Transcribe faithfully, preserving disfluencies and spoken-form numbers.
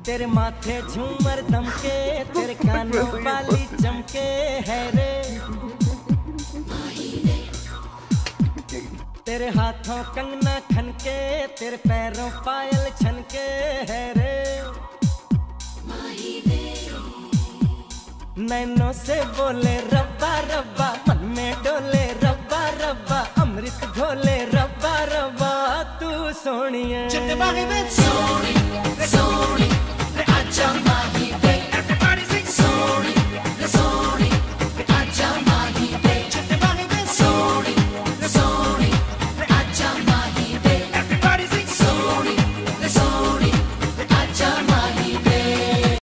तेरे माथे झूमर दमके, तेरे कानों वाली चमके है रे। तेरे हाथों कंगना खनके, तेरे पैरों पायल छनके है रे। नैनों से बोले रब्बा रब्बा, मन में डोले रब्बा रब्बा, अमृत घोले रब्बा रब्बा, तू सोनिए सोनी सोनी रे आजा माही।